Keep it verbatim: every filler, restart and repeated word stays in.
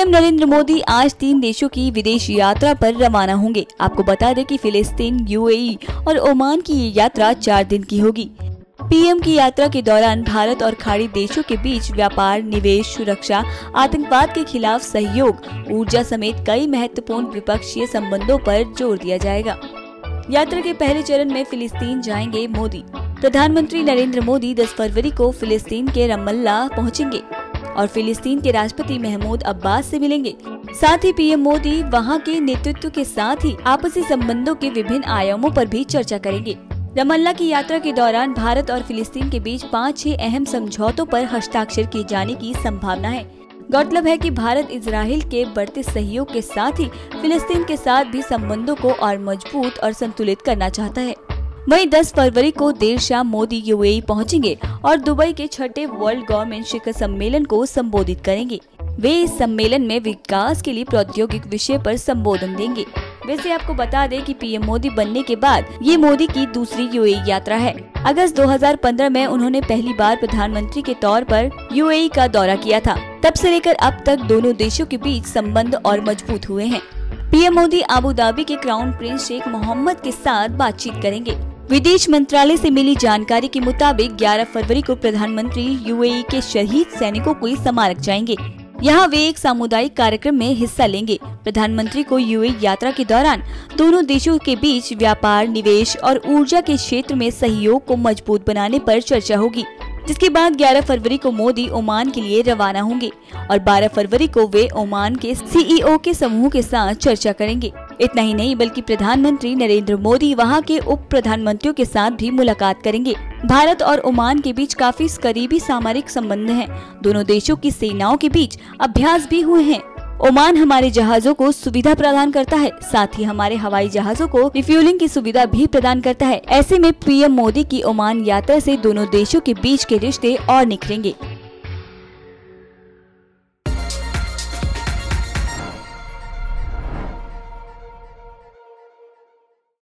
PM Narendra Modi आज तीन देशों की विदेश यात्रा पर रवाना होंगे। आपको बता दें कि फिलिस्तीन, यूएई और ओमान की ये यात्रा चार दिन की होगी। पीएम की यात्रा के दौरान भारत और खाड़ी देशों के बीच व्यापार, निवेश, सुरक्षा, आतंकवाद के खिलाफ सहयोग, ऊर्जा समेत कई महत्वपूर्ण द्विपक्षीय संबंधों पर जोर दिया जाएगा। यात्रा के पहले चरण में फिलिस्तीन जाएंगे मोदी। प्रधानमंत्री नरेंद्र मोदी दस फरवरी को फिलिस्तीन के रमल्ला पहुंचेंगे और फिलिस्तीन के राष्ट्रपति महमूद अब्बास से मिलेंगे। साथ ही पीएम मोदी वहां के नेतृत्व के साथ ही आपसी संबंधों के विभिन्न आयामों पर भी चर्चा करेंगे। रमल्ला की यात्रा के दौरान भारत और फिलिस्तीन के बीच पाँच छह अहम समझौतों पर हस्ताक्षर किए जाने की संभावना है। गौरतलब है कि भारत इजराइल के बढ़ते सहयोग के साथ ही फिलिस्तीन के साथ भी संबंधों को और मजबूत और संतुलित करना चाहता है। वहीं दस फरवरी को देर शाम मोदी यूएई पहुंचेंगे और दुबई के छठे वर्ल्ड गवर्नमेंट शिखर सम्मेलन को संबोधित करेंगे। वे इस सम्मेलन में विकास के लिए प्रौद्योगिक विषय पर संबोधन देंगे। वैसे आपको बता दें कि पीएम मोदी बनने के बाद ये मोदी की दूसरी यूएई यात्रा है। अगस्त दो हज़ार पंद्रह में उन्होंने पहली बार प्रधानमंत्री के तौर पर यूएई का दौरा किया था। तब से लेकर अब तक दोनों देशों के बीच संबंध और मजबूत हुए हैं। पीएम मोदी अबू धाबी के क्राउन प्रिंस शेख मोहम्मद के साथ बातचीत करेंगे। विदेश मंत्रालय से मिली जानकारी के मुताबिक ग्यारह फरवरी को प्रधानमंत्री यूएई के शहीद सैनिकों को स्मारक जाएंगे। यहाँ वे एक सामुदायिक कार्यक्रम में हिस्सा लेंगे। प्रधानमंत्री को यूएई यात्रा के दौरान दोनों देशों के बीच व्यापार, निवेश और ऊर्जा के क्षेत्र में सहयोग को मजबूत बनाने पर चर्चा होगी, जिसके बाद ग्यारह फरवरी को मोदी ओमान के लिए रवाना होंगे और बारह फरवरी को वे ओमान के सीईओ के समूह के साथ चर्चा करेंगे। इतना ही नहीं बल्कि प्रधानमंत्री नरेंद्र मोदी वहां के उप प्रधानमंत्रियों के साथ भी मुलाकात करेंगे। भारत और ओमान के बीच काफी करीबी सामरिक संबंध हैं। दोनों देशों की सेनाओं के बीच अभ्यास भी हुए हैं। ओमान हमारे जहाजों को सुविधा प्रदान करता है, साथ ही हमारे हवाई जहाजों को रिफ्यूलिंग की सुविधा भी प्रदान करता है। ऐसे में पीएम मोदी की ओमान यात्रा से दोनों देशों के बीच के रिश्ते और निखरेंगे।